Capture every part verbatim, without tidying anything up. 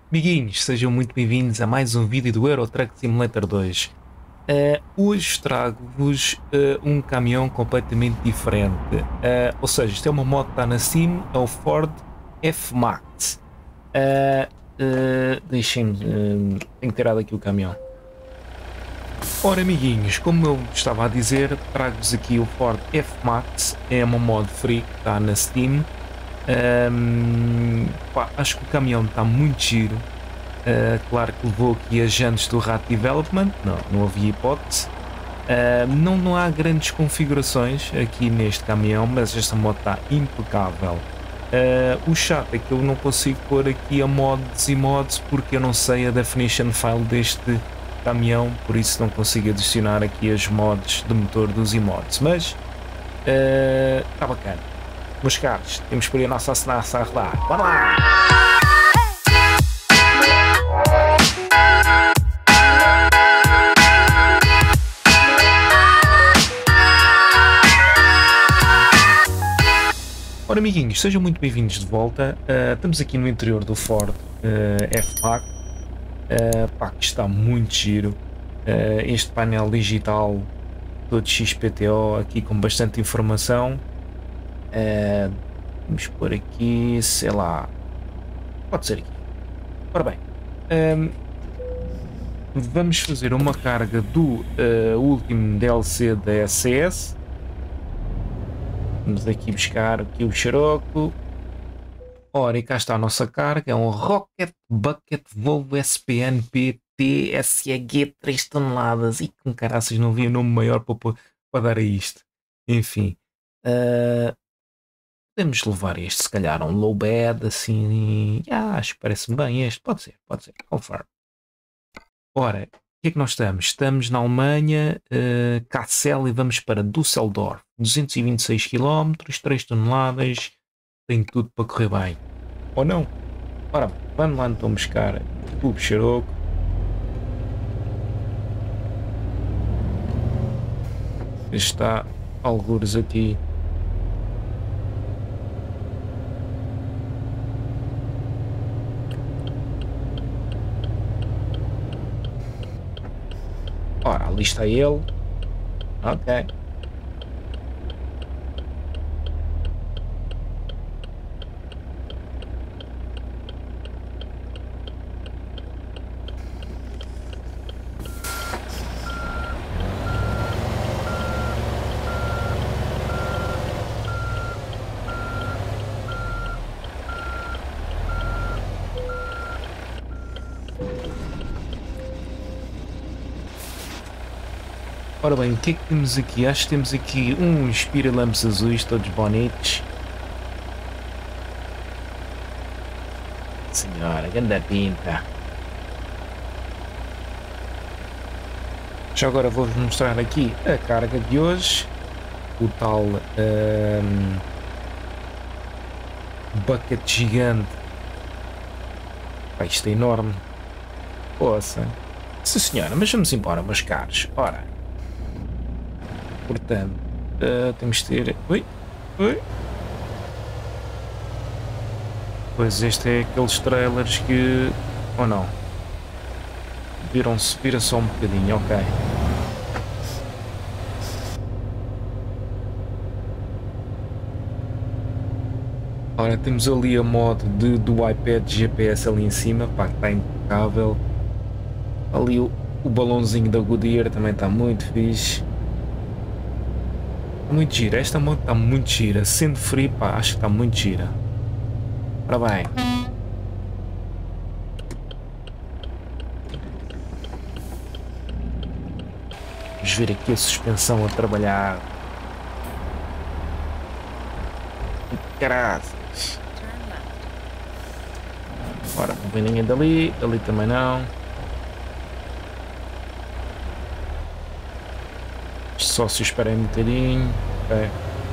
Amiguinhos, sejam muito bem-vindos a mais um vídeo do Euro Truck Simulator dois. Uh, hoje trago-vos uh, um caminhão completamente diferente. Uh, ou seja, isto é uma moto que está na Steam, é o Ford F-Max. Uh, uh, Deixem-me... Uh, tenho que tirar daqui o caminhão. Ora, amiguinhos, como eu estava a dizer, trago-vos aqui o Ford F-Max. É uma mod free que está na Steam. Um, pá, acho que o caminhão está muito giro. Uh, claro que levou aqui as jantes do Rat Development, não, não havia hipótese. Uh, não, não há grandes configurações aqui neste caminhão, mas esta moto está impecável. Uh, o chato é que eu não consigo pôr aqui a mods e mods porque eu não sei a definition file deste caminhão, por isso não consigo adicionar aqui as mods de motor dos emods, mas está uh, bacana. Meus caros, temos por aí a nossa asenaça a rodar. Bora lá! Ora, amiguinhos, sejam muito bem-vindos de volta. Uh, estamos aqui no interior do Ford uh, F-Max. Uh, pá, que está muito giro. Uh, este painel digital todo X P T O aqui com bastante informação. Uh, vamos pôr aqui, sei lá, pode ser aqui. Ora bem, um, vamos fazer uma carga do uh, último D L C da S S. Vamos aqui buscar aqui o xaroco. Ora, e cá está a nossa carga. É um Rocket Bucket Volvo S P N P T S E G três toneladas. E com caraças, não havia nome maior para, para dar a isto. Enfim. Uh, podemos levar este, se calhar, um low bed, assim. Ah, acho que parece-me bem este. Pode ser, pode ser. Confirm. Ora, o que é que nós estamos? Estamos na Alemanha, uh, Kassel, e vamos para Düsseldorf. duzentos e vinte e seis quilómetros, três toneladas. Tem tudo para correr bem. Ou não? Ora, vamos lá então buscar o xaroco. Está algures aqui. Ora, ali está ele. Ok. Ora bem, o que é que temos aqui? Acho que temos aqui uns pirilampos azuis, todos bonitos. Senhora, grande pinta. Já agora vou-vos mostrar aqui a carga de hoje. O tal um, bucket gigante. Pá, isto é enorme. Poça. Sim senhora, mas vamos embora, meus caros. Ora. Portanto, uh, temos de ter... Ui, ui. Pois este é aqueles trailers que... Ou não? Viram-se, vira só um bocadinho, ok. Ora, temos ali a mod de, do iPad G P S ali em cima, pá, que está impecável. Ali o, o balãozinho da Goodyear também está muito fixe. Muito gira, esta moto está muito gira, sendo frio, pá, acho que está muito gira. Ora bem. Vamos ver aqui a suspensão a trabalhar. Caraças. Ora, não vem ninguém dali, ali também não. Só se esperem um bocadinho. Okay.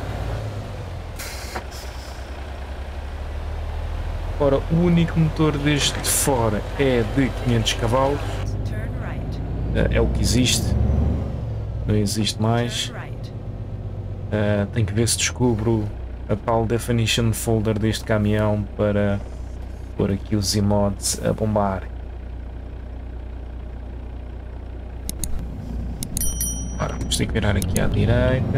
Ora, o único motor deste de fora é de quinhentos cavalos. É o que existe. Não existe mais. Uh, tenho que ver se descubro a tal definition folder deste caminhão para Pôr aqui os emotes a bombar. Ora, vamos ter que virar aqui à direita.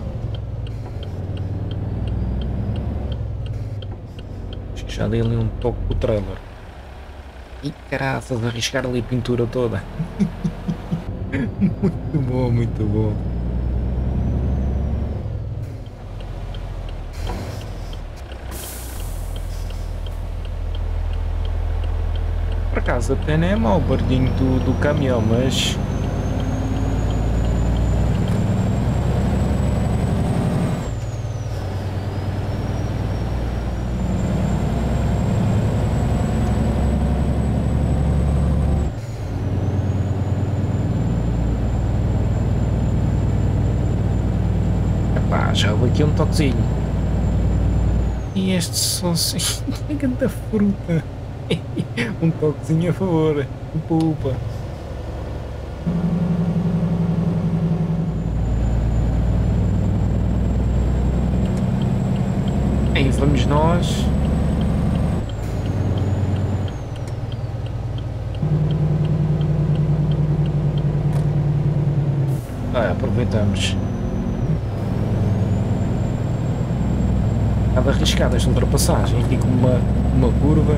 Acho que já dei ali um toque do trailer. E caraças, arriscar ali a pintura toda. Muito bom, muito bom. Por acaso até nem é mau o barulhinho do, do caminhão, mas... Epá, já houve aqui um toquezinho. E este sonzinho é grande fruta. Um toquezinho a favor. Poupa. Aí vamos nós. Ah, aproveitamos. Nada arriscada esta ultrapassagem. Aqui com uma, uma curva.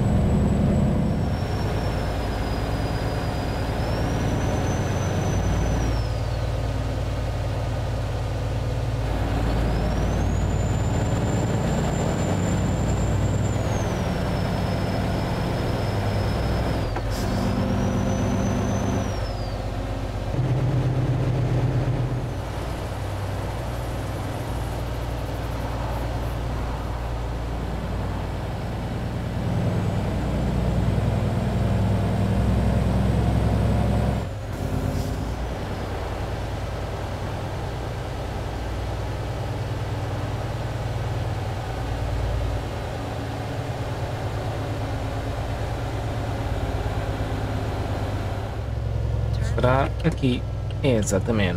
Será aqui. É, exatamente.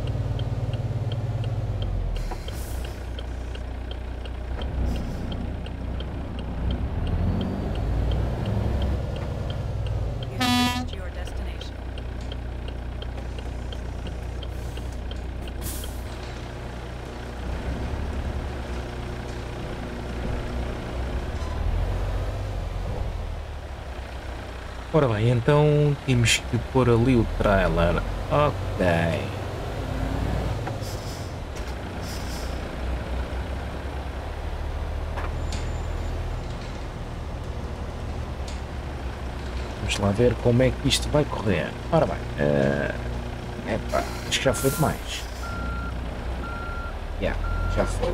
Ora bem, então temos que pôr ali o trailer. Ok. Vamos lá ver como é que isto vai correr. Ora bem, uh, epá, acho que já foi demais. Yeah, já foi.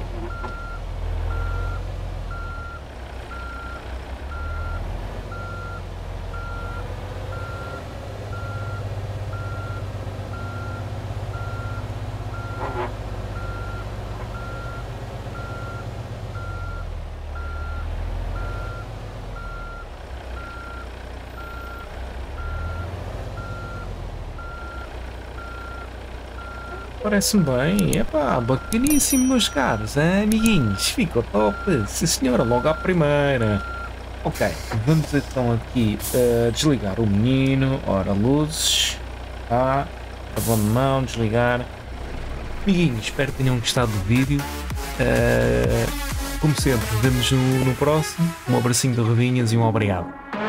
Parece-me bem, epá, bacaníssimo meus caros, hein, amiguinhos, ficou top, sim senhora, logo à primeira. Ok, vamos então aqui uh, desligar o menino, ora luzes, tá, travão de mão, desligar. Amiguinhos, espero que tenham gostado do vídeo, uh, como sempre, vemos no, no próximo, um abracinho de rodinhas e um obrigado.